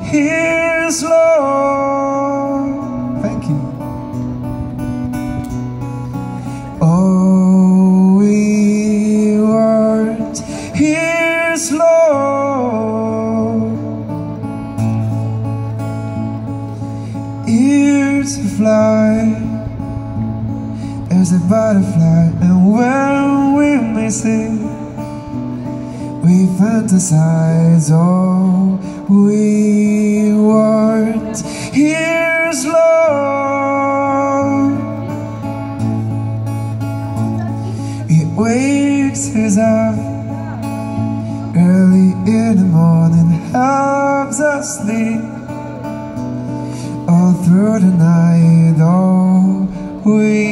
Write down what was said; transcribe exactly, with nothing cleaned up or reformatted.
His love. Thank you. Oh, we weren't His love. Ears to fly as a butterfly, and when we miss it, we fantasize. Oh, we weren't His love. It wakes us up early in the morning, helps us sleep all through the night. Oh, we